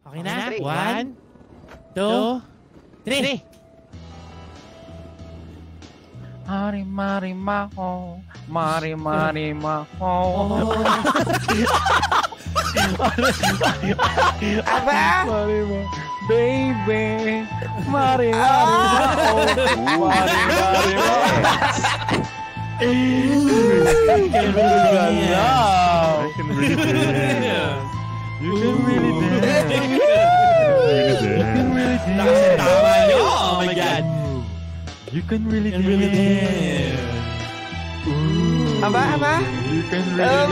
Okay na? 1, 2, 3. Mari-mari-mako, mari-mari-mako. Aba? Baby, mari-mari-mako, mari-mari-mako. I can really dance. You can really dance. Tama nyo! Oh my God! You can really dance. Aba? You can really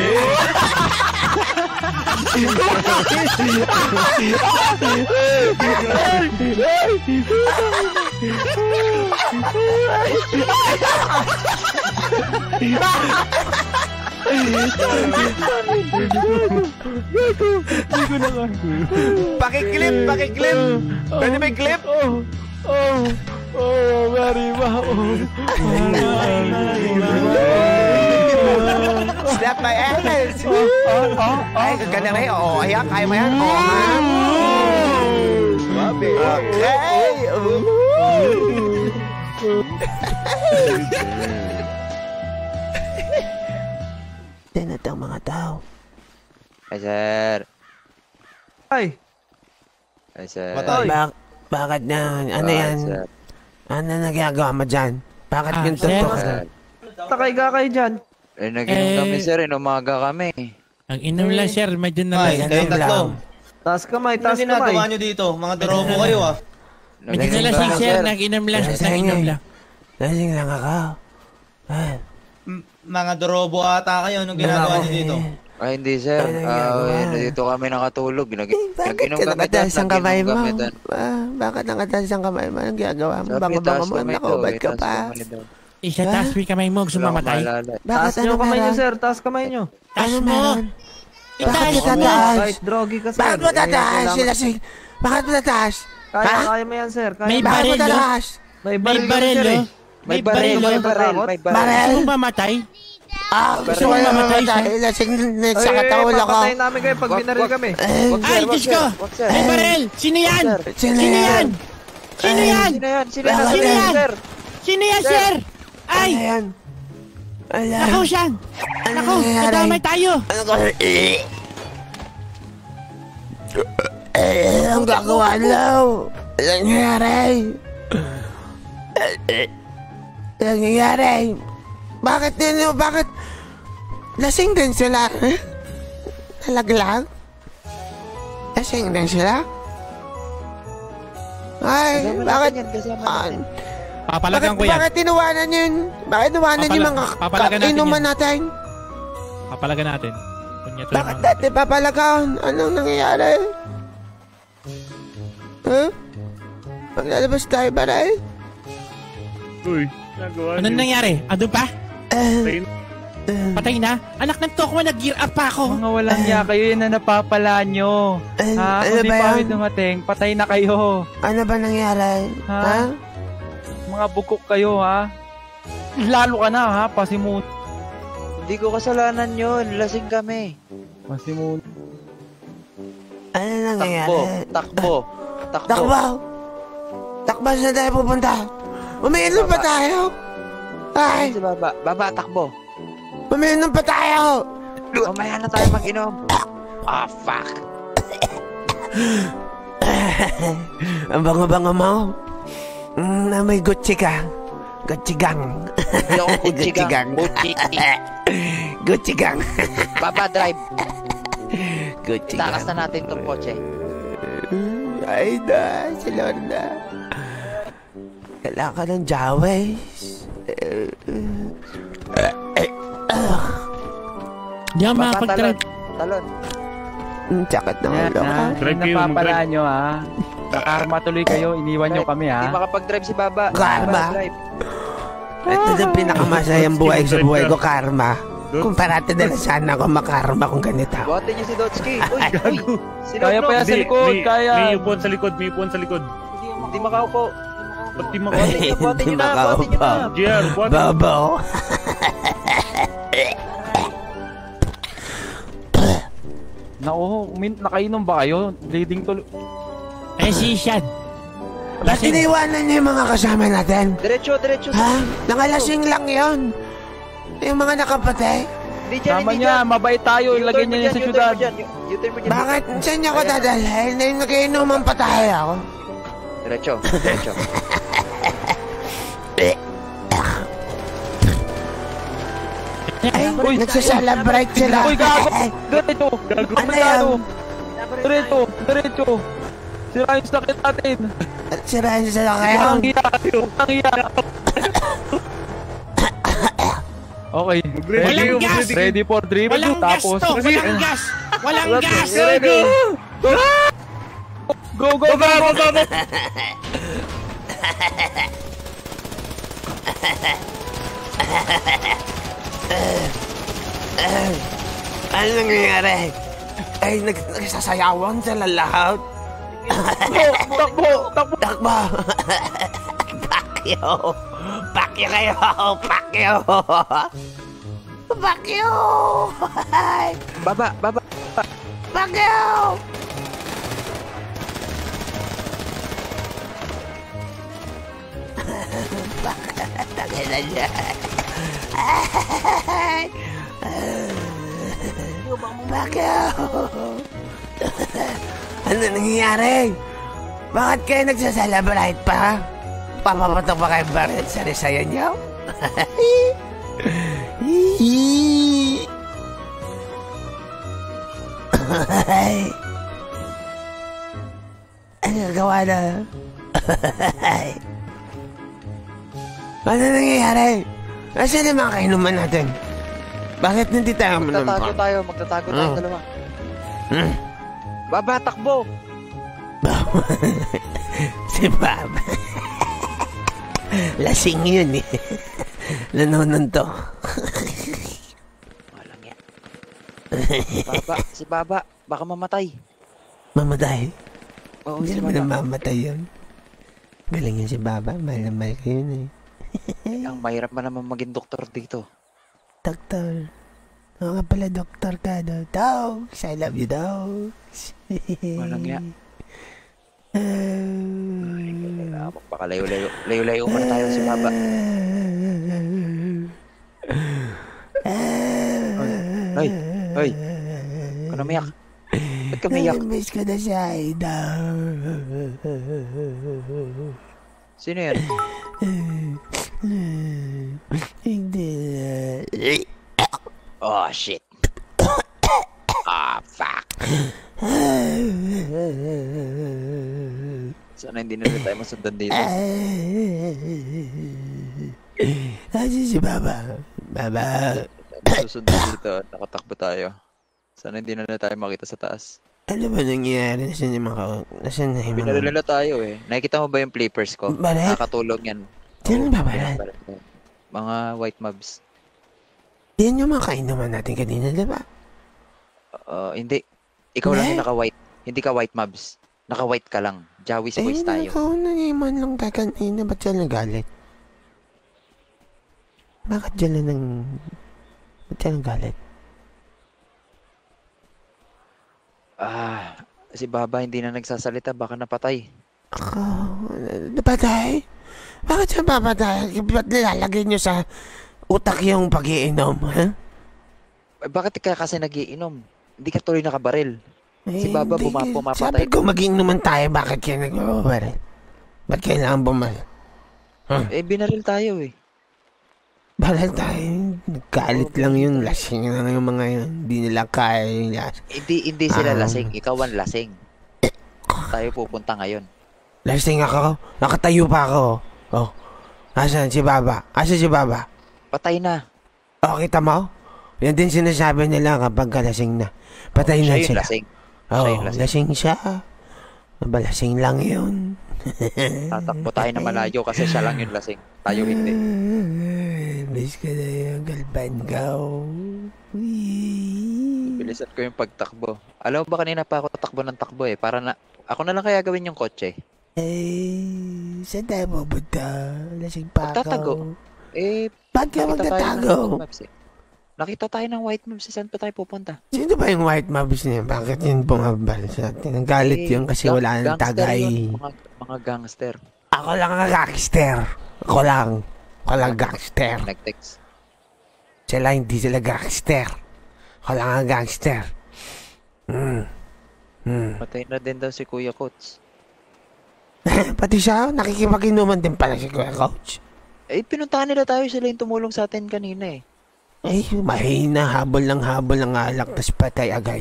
Pakiklip! Pwede may clip? Slap my ass! Ay, ganda rin. Oo, ayan, kaya mo yan. Oo, ha? Okay! Tinat ang mga tao. Ay, sir. Ay! Ay, sir. Bakit na? Ano yan? Sir. Ano nagagawa mo dyan? Bakit yung sir? tutok? Sir. Takay ka kayo dyan. Eh, nag-inom kami, sir. Inumaga kami. Ang inom lang, sir. Medyo na Ay, lang. kayo tatlo. Taas kamay, Ano taas ginagawa kamay. nyo dito? Mga dorobo kayo ah. Medyo na lang, sir. Nag-inom lang. Nag-inom lang. Lasing lang ako. Mga dorobo ata kayo. Anong ginagawa nyo dito? Ay, hindi, sir. Dito kami nakatulog. Bakit Nag-inom ka kami nakataas ang kamay mo? Nag-inom kami doon. Bakit nakataas ang kamay mo? Anong ginagawa mo? Sabi, Bango-bango taas mo. kamay daw, Nakaubat ka taas pa. kamay daw. Isa, taas mo yung kamay mo. Gusto Wala akong mamatay. maalala. Bakit Taas nyo kamay nyo, meron? sir. Taas kamay nyo. Taas Ano mo. meron? Bakit Itaas mo mo. tataas? Kahit drogi ka, sir. Bakit mo tataas? Eh, Sila sing. Bakit mo tataas? Kaya mo yan, sir. May Bakit mo baril, oh. tataas? May May baril ka, baril, sir, oh. eh. May baril, oh. May Baril? Gusto mo mamatay? Gusto ko na mamatay. Lasing sa katawal ako. Papatayin namin kayo pag binaril kami. Ay, Diyos ko! May baril! Sino yan? Sino Sino yan? yan? Sino yan? Sino yan? Sino Bakit yan? Sino yan? Sir? Sino yan, sir? Ano Ay! yan? Alam. Nakaw siyan! Nakaw! nangyayari? Nadamay tayo! Ano ko? Ang gagawa daw? Ano nangyayari? Ano nangyayari? Bakit nino? Bakit? Lasing din sila? Nalaglag? Lasing din sila? Ay, bakit? Papalagan ko yan. Bakit tinuwanan yun? Bakit tinuwanan yung mga papalagan natin inuman yan. natin? Papalagan natin. Kunyato Bakit naman. natin papalagan? Anong nangyayari? Huh? Maglalabas tayo ba rin? Uy, nagawa Ano nangyari? Andun pa? Tayo na. Patay na? Anak ng toko, nag-gear up pa ako. Mga walang niya kayo, yan na napapala nyo. Ha? ano Kung di ba pa yan? kami dumating, patay na kayo. Ano ba nangyari? Ha? Ha? Mga bukok kayo, ha? Lalo ka na, ha? Pasimun. Hindi ko kasalanan yun. Lasing kami. Pasimun. Ano nangyayari? Takbo. Takbo! Takbo, saan tayo pupunta? Umiinom pa tayo! Ay! Si Baba. Baba, takbo. Umiinom pa tayo! Mamaya na tayo mag-inom. Ah, fuck. Ang bango-bango mo. May Gucci ka. Gucci gang. Hindi ako Gucci gang. Gucci gang. Baba, drive. Gucci Takas gang. na natin itong kotse. Ay na, si Lorna. Kailangan ka ng Jaways. Di ako makapag-drive. Talon. Sakit ng Yan, ulo ka. ha? Drive kayo, Napapala mag-drive. nyo, ha? Nakarma tuloy kayo, iniwan nyo kami, Hindi ha? makapag-drive si Baba. Karma. Baba, drive. Ito yung pinakamasayang buhay sa buhay ko, karma. Kung parati na lang sana ako makarma kung ganito. Buhatin niyo si Dotski. Uy. Sino Kaya pa yan sa likod, kaya. May upuan sa likod, may upuan sa likod. Hindi makaupo. Ba't di makaupo? Buhatin niyo na. JR, buhat. Naku, nakainom ba kayo? Leading to... Eh, si Shad. Ba't iniwanan niyo yung mga kasama natin? Diretso. Ha? Nangalasing lang yun. Yung mga nakapatay. Tama niya, mabait tayo. Ilagay niya sa syudad. Bakit? Saan niyo ko dadalhin? Nag-inuman pa tayo ako. Diretso. Ay, nagsasalabrite sila. Uy, gago! Diretso! Ano yan? Diretso! Sira yung sakit natin! At sirahan sila kayo. Ang iya! Okay. Walang gas! Ready for drip. Walang gas Tapos, to! Walang gas! Walang gas! Go! Ano nangyayari? Ay, nagsasayawan sila lahat. Takbo! Pakyo kayo! Baba. Pakyo! Tagalan niya. Pakyo! Ano nangyayari? Bakit kayo nagsasalabrite pa? Papapatok pa kayo baril sa risayan niyo? Ano nagawa na? Ano nangyayari? Nasaan naman kainuman natin? Bakit hindi tayo Magtatago tayo dalawa. Baba, takbo! Si Bob. Lasing yun eh. Nanonon to. Walang yan. Si Baba, baka mamatay. Mamatay? Oo, Hindi si naman Baba. mamatay yun. Galing yun si Baba. Mahal na mahal ko yun eh. Ang mahirap man naman maging doktor dito. Doktor. Oo nga pala, doktor ka daw. Dogs. I love you, dogs. Walang yan. Magpakalayo-layo pa na tayo si Baba. Hoy. Kung umiyak. Ba't ka umiyak? Namiss ko na siya, Idol. Sino yan? Hindi. Oh, shit. Fuck. Sana hindi na tayo masundan dito. Kasi si Baba. Baba. Susundan dito at nakatakbo tayo. Sana hindi na tayo makita sa taas. Ano ba nangyayari? Nasaan yung mga... Nasaan na yung mga... Pinarila tayo eh. Nakikita mo ba yung flippers ko? Baret? Nakakatulong yan. Sino ba baret? Mga white mobs. Yan yung mga kainuman natin kanina, diba? Hindi. Ikaw lang yung naka-white. Hindi ka white mobs. Naka-white ka lang. Jawis boys tayo. Ikaw nangiman lang tayo kanina. Ba't siya nagalit? Bakit siya Ba't siya nagalit? Si Baba hindi na nagsasalita. Baka napatay. Ako, napatay? Bakit siya papatay? Ba't nilalagay niyo sa utak yung pag-iinom, ha? Bakit ka kasi nagiinom? Hindi ka tuloy nakabaril. Si Baba Hindi, pumapatay. Sabi ko mag-iinuman tayo, bakit kayo nag-uwarin? Ba't kailangan bumal? Binaril tayo eh. Baral tayo, nagkalit lang yun, lasing lang yung mga yun. Hindi nila kaya yung lasing. Hindi sila lasing. Ikaw ang lasing. Tayo pupunta ngayon. Lasing ako? Nakatayo pa ako. Oh, asan si Baba? Asan si Baba? Patay na. Oh, kita mo? Yan din sinasabi nila kapag lasing na. Patay na sila. Lasing. Oo, lasing siya. Mabalasing lang yun. Tatakbo tayo na malayo kasi siya lang yung lasing. Tayo hindi. Miss ko na yung galpan ko. Bilisan ko yung pagtakbo. Alam mo ba kanina pa ako takbo ng takbo eh. Para na, ako na lang kaya gawin yung kotse. Saan tayo pupunta? Lasing pa ako. Magtatago. Ba't ka magtatago? Nakita tayo ng white mob. Saan pa tayo pupunta? Sino ba yung white mobs niya? Bakit yun bumabal sa atin? Ang galit yun kasi wala nang Gangster tagay. yun, mga gangster. Ako lang ang gangster. Ako lang gangster. Nag-text. Sila hindi sila gangster. Ako lang ang gangster. Patay na din daw si Kuya Coach. Pati siya, nakikipag-inuman din pala si Kuya Coach. Eh, pinuntahan nila tayo. Sila yung tumulong sa atin kanina eh. Ay, mahina. Habol ng alak, tas patay agad.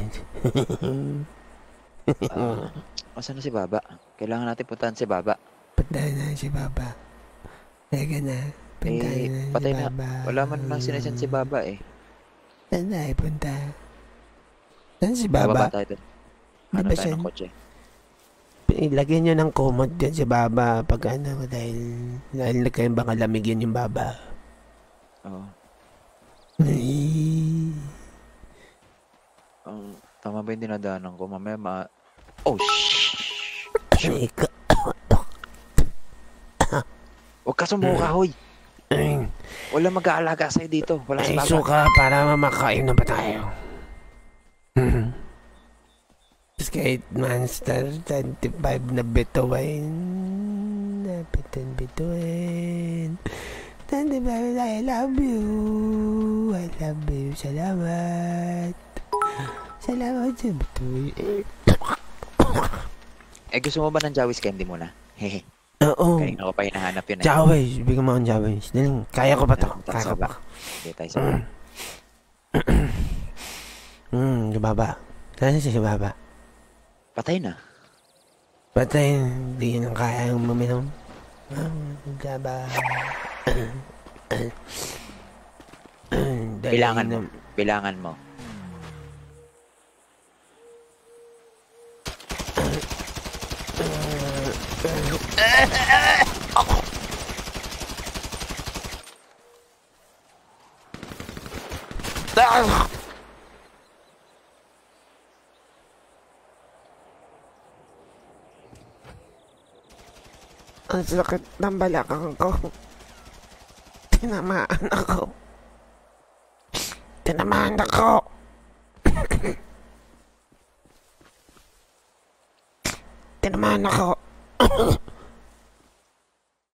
Asan na si Baba? Kailangan natin puntahan si Baba. Patay na si Baba. Teka na. Patay na si Patay na. Baba. Wala man lang sinasend si Baba eh. Saan na punta? Saan si Baba Baba? tayo doon. Di Ano ba tayo siya? ng kotse? Ilagyan nyo ng kumot dyan si Baba pag ano, dahil nagkayang baka lamigyan yung Baba. Oo. Ay. Tama ba yung dinadaanan ko? Mamaya Oh, Ay, Huwag ka sumuka, hoy! Wala mag-aalaga sa'yo dito. Wala si ay, Baba. suka para mamakain na ba tayo? Tapos kahit monster 25 na bituin. Bituin. 25, I love you. I love you. Salamat. Salamat sa bituin. Eh, gusto mo ba ng Jawis Candy muna? Hehe. Oo. Kanina ko pa hinahanap yun eh. Jawis. Bigyan mo akong Jawis. Kaya ko pa to. Punta Kaya sa ko pa. Baba. Okay, tayo sa Baba. Si Baba. Saan si Baba? Patay na. Patay. Hindi nang kaya yung maminom. Baba. Bilangan mo. Bilangan mo. Ang sakit ng balakang ko. Tinamaan ako. Tinamaan ako. Tinamaan ako.